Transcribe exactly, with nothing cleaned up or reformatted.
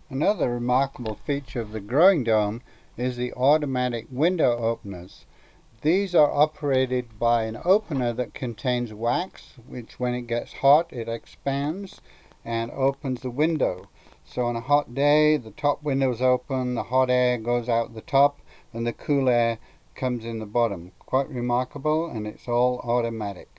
Another remarkable feature of the growing dome is the automatic window openers. These are operated by an opener that contains wax, which when it gets hot it expands and opens the window. So on a hot day the top window is open, the hot air goes out the top and the cool air comes in the bottom. Quite remarkable, and it's all automatic.